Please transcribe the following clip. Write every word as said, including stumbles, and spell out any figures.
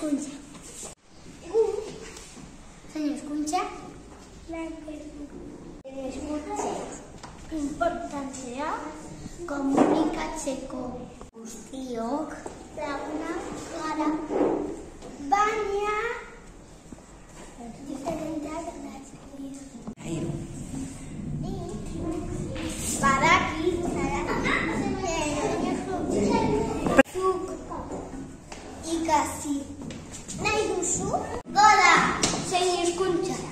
hizkuntza. Zein hizkuntza? Hizkuntza importantzia komunikatzeko guztiok lagunak gara, baina diferenteak aldatzen dira. Badakit zuk ikasi nahi duzu? Gora, zein hizkuntza?